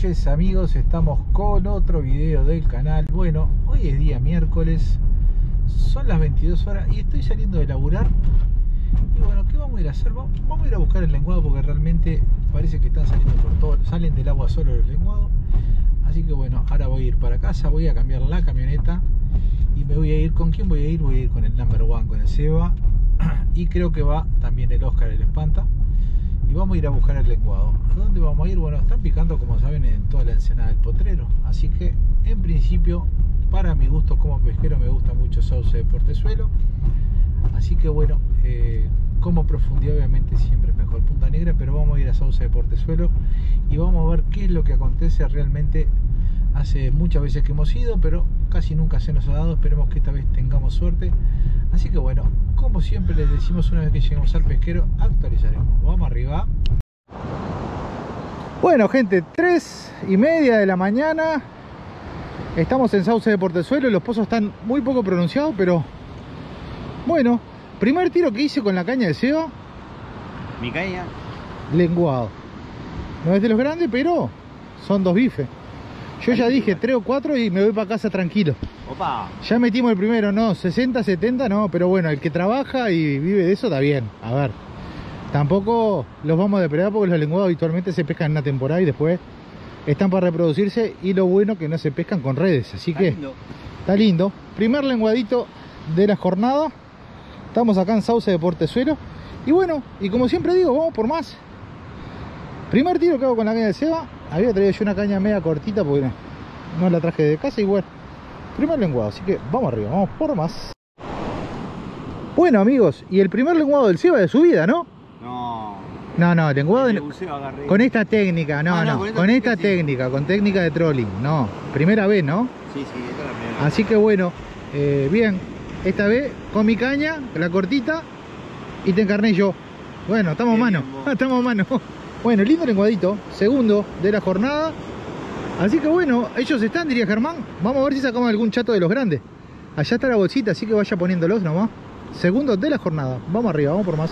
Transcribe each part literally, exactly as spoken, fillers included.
noches amigos, estamos con otro video del canal. Bueno, hoy es día miércoles, son las veintidós horas y estoy saliendo de laburar. Y bueno, ¿qué vamos a ir a hacer? Vamos, vamos a ir a buscar el lenguado porque realmente parece que están saliendo por todo, salen del agua solo los lenguados. Así que bueno, ahora voy a ir para casa, voy a cambiar la camioneta y me voy a ir. ¿Con quién voy a ir? Voy a ir con el number one, con el Seba, y creo que va también el Oscar, el Espanta. Y vamos a ir a buscar el lenguado. ¿A dónde vamos a ir? Bueno, están picando, como saben, en toda la ensenada del Potrero. Así que, en principio, para mi gusto como pesquero, me gusta mucho Sauce de Portezuelo. Así que, bueno, eh, como profundidad, obviamente, siempre es mejor Punta Negra. Pero vamos a ir a Sauce de Portezuelo y vamos a ver qué es lo que acontece realmente. Hace muchas veces que hemos ido, pero casi nunca se nos ha dado. Esperemos que esta vez tengamos suerte. Así que bueno, como siempre les decimos, una vez que lleguemos al pesquero, actualizaremos. Vamos arriba. Bueno gente, tres y media de la mañana. Estamos en Sauce de Portezuelo. Los pozos están muy poco pronunciados, pero bueno, primer tiro que hice con la caña de Seba. Mi caña. Lenguado. No es de los grandes, pero son dos bifes. Yo ya dije tres o cuatro y me voy para casa tranquilo. Opa. Ya metimos el primero, no, sesenta, setenta no, pero bueno, el que trabaja y vive de eso está bien. A ver, tampoco los vamos a depredar porque los lenguados habitualmente se pescan en una temporada y después están para reproducirse. Y lo bueno que no se pescan con redes, así Está que lindo. Está lindo. Primer lenguadito de la jornada. Estamos acá en Sauce de Portezuelo. Y bueno, y como siempre digo, vamos por más. Primer tiro que hago con la caña de Seba. Había traído yo una caña media cortita porque no, no la traje de casa y bueno, primer lenguado, así que vamos arriba, vamos por más. Bueno amigos, y el primer lenguado del Seba de su vida, ¿no? No. No, no, lenguado de, agarré. con esta técnica, no, Ah, no, no, con esta con esta técnica, sí. técnica, con técnica de trolling, no, primera vez, ¿no? Sí, sí, esta es la primera. Así que bueno, eh, bien, esta vez con mi caña, la cortita, y te encarné yo. Bueno, estamos a mano, estamos a mano. Bueno, lindo lenguadito, segundo de la jornada. Así que bueno, ellos están, diría Germán. Vamos a ver si sacamos algún chato de los grandes. Allá está la bolsita, así que vaya poniéndolos nomás. Segundo de la jornada, vamos arriba, vamos por más.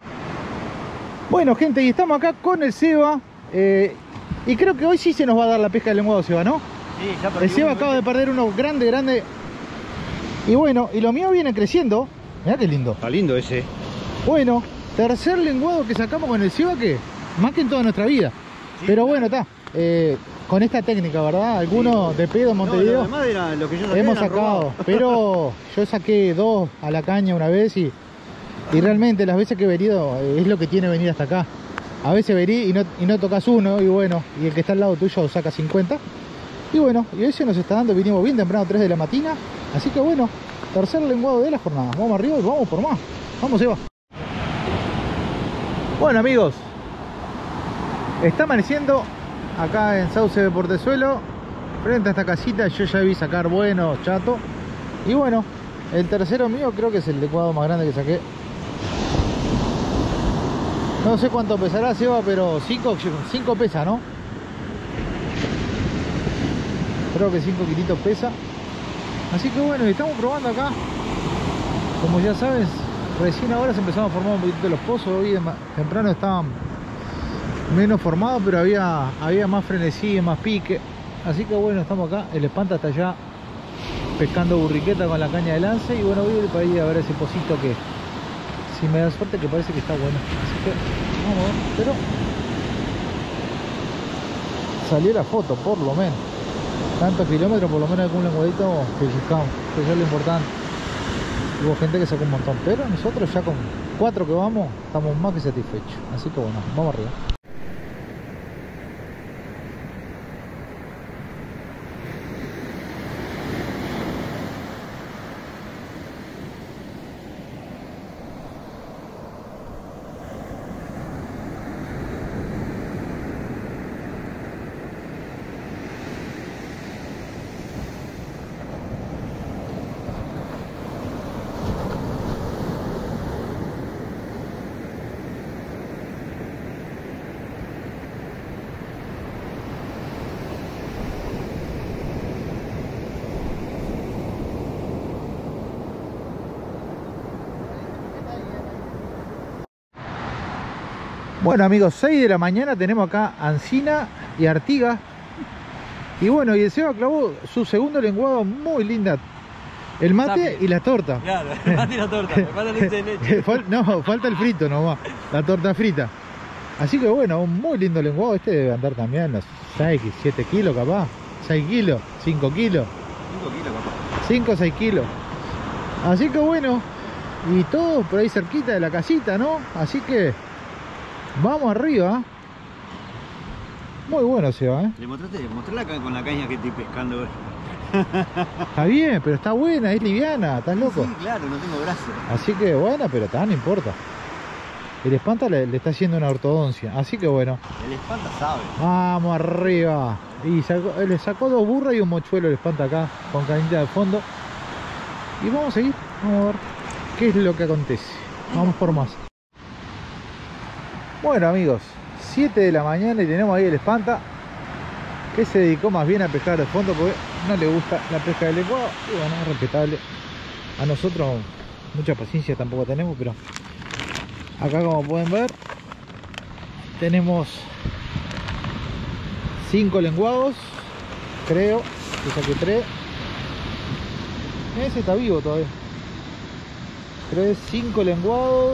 Bueno gente, y estamos acá con el Seba, eh, y creo que hoy sí se nos va a dar la pesca del lenguado, Seba, ¿no? Sí, ya perdí. El Seba acaba de perder uno grande, grande. Y bueno, y lo mío viene creciendo. Mirá qué lindo. Está lindo ese. Bueno, tercer lenguado que sacamos con el Seba, que más que en toda nuestra vida. Sí, pero bueno, está. Eh, con esta técnica, ¿verdad? Algunos sí, de pedo en Montevideo. No, era lo que yo hemos sacado. Pero yo saqué dos a la caña una vez y, y realmente las veces que he venido es lo que tiene venir hasta acá. A veces vení y no, y no tocas uno y bueno, y el que está al lado tuyo saca cincuenta. Y bueno, y hoy se nos está dando, vinimos bien temprano, tres de la mañana. Así que bueno, tercer lenguado de la jornada. Vamos arriba y vamos por más. Vamos, Eva. Bueno amigos, está amaneciendo acá en Sauce de Portezuelo, frente a esta casita. Yo ya vi sacar bueno, chato. Y bueno, el tercero mío creo que es el lenguado más grande que saqué. No sé cuánto pesará, Seba, pero cinco pesa, ¿no? Creo que cinco kilitos pesa. Así que bueno, estamos probando acá. Como ya sabes, recién ahora se empezaron a formar un poquito los pozos. Hoy temprano estaban menos formados, pero había, había más frenesí, más pique. Así que bueno, estamos acá. El Espanta está allá pescando burriqueta con la caña de lance. Y bueno, voy a ir para ahí a ver ese pocito que, si me da suerte, que parece que está bueno. Así que vamos a ver. Pero salió la foto, por lo menos. Tantos kilómetros, por lo menos algún lenguadito pellizcamos, que eso es lo importante. Hubo gente que sacó un montón, pero nosotros ya con cuatro que vamos estamos más que satisfechos. Así que bueno, vamos arriba. Bueno amigos, seis de la mañana tenemos acá ancina y artiga. Y bueno, y el Seba clavó su segundo lenguado muy linda. El mate Sapi. y la torta. Claro, el mate y la torta. Me falta leche de leche. Fal- no, falta el frito nomás, la torta frita. Así que bueno, un muy lindo lenguado. Este debe andar también unos seis, siete kilos capaz. seis kilos, cinco kilos. cinco kilos, capaz. cinco o seis kilos. Así que bueno, y todo por ahí cerquita de la casita, ¿no? Así que vamos arriba. Muy bueno se va, ¿eh? Le mostraste, mostré la ca- con la caña que estoy pescando hoy. Está bien, pero está buena, es liviana, ¿estás loco? Sí, claro, no tengo brazos. Así que bueno, pero está, no importa. El espanta le, le está haciendo una ortodoncia. Así que bueno, El espanta sabe. vamos arriba. Y sacó, le sacó dos burras y un mochuelo el espanta acá, con cañita de fondo. Y vamos a seguir, vamos a ver qué es lo que acontece. Vamos por más. Bueno amigos, siete de la mañana y tenemos ahí el espanta, que se dedicó más bien a pescar de fondo porque no le gusta la pesca del lenguado. Y bueno, es respetable. A nosotros mucha paciencia tampoco tenemos, pero acá, como pueden ver, tenemos cinco lenguados, creo, que saqué tres. Ese está vivo todavía. Tres, cinco lenguados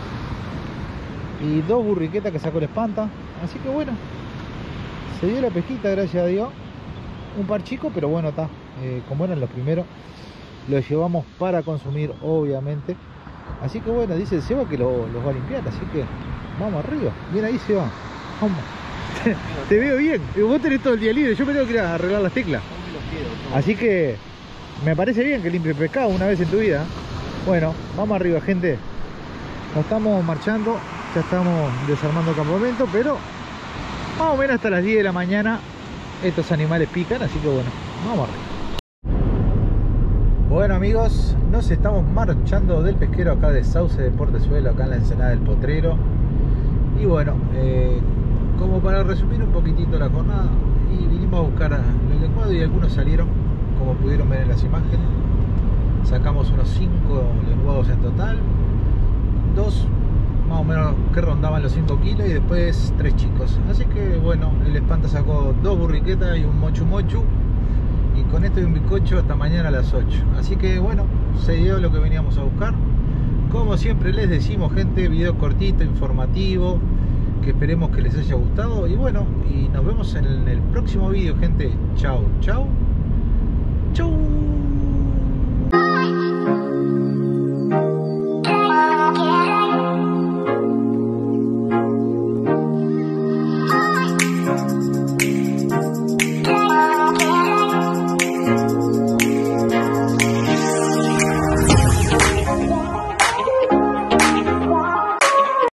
y dos burriquetas que sacó el espanta. Así que bueno, se dio la pesquita, gracias a Dios. Un par chico, pero bueno, está. Eh, como eran los primeros, los llevamos para consumir, obviamente. Así que bueno, dice el Seba que lo- los va a limpiar, así que vamos arriba. Bien ahí, Seba. Vamos. Te, te veo bien. Vos tenés todo el día libre, yo me tengo que ir a arreglar las teclas. Así que me parece bien que limpie pescado una vez en tu vida. Bueno, vamos arriba, gente. Nos estamos marchando, ya estamos desarmando el campamento, pero más o menos hasta las diez de la mañana estos animales pican, así que bueno, vamos arriba. Bueno amigos, nos estamos marchando del pesquero acá de Sauce de Portezuelo, acá en la Ensenada del Potrero. Y bueno, eh, como para resumir un poquitito la jornada, y vinimos a buscar el lenguado y algunos salieron, como pudieron ver en las imágenes. Sacamos unos cinco lenguados en total, dos más o menos que rondaban los cinco kilos y después tres chicos. Así que bueno, el espanta sacó dos burriquetas y un mochu mochu, y con esto y un bizcocho hasta mañana a las ocho. Así que bueno, se dio lo que veníamos a buscar. Como siempre les decimos, gente, video cortito, informativo, que esperemos que les haya gustado. Y bueno, y nos vemos en el próximo video, gente. Chau, chau.